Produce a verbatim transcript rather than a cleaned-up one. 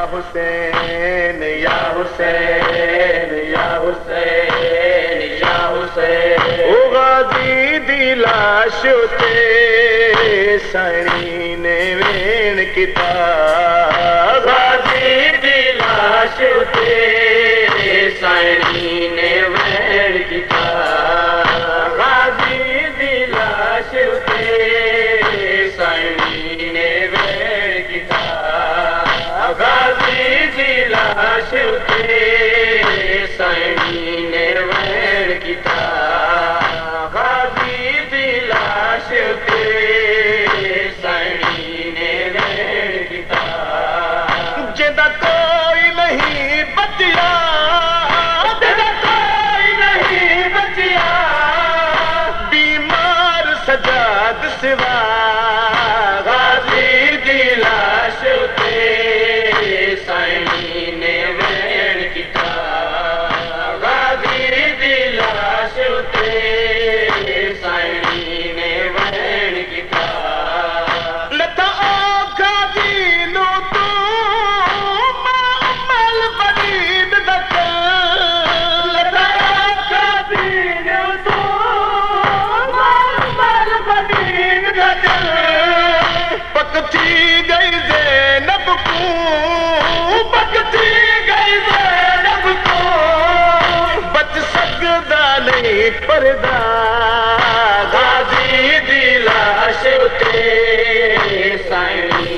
हुसैन या हुसैन या हुसैन या हुसैन। ओ गाजी दी लाश ते साईं ने वेण किता, गाजी दी लाश ते साईं ने वेण किता, गाजी दी लाश ते साईं ने वेण किता, गाजी दी लाश ते साईं ने वेण किता, गाजी दी लाश ते साईं ने वेण किता। जिदा कोई नहीं बचिया, जिदा कोई नहीं बचिया, बीमार सजाद सिवा, गाजी दी लाश ते साईं ने वेण किता, गाजी दी लाश ते साईं ने वेण किता। लता ओ गाजी नो तू मामल बदीद दक, लता ओ गाजी नो तू मामल बदीद दक, पकती गई ज़ैनब को, पकती गई ज़ैनब को, बच सकदा नहीं पर्दा, गाजी दी लाश ते साईं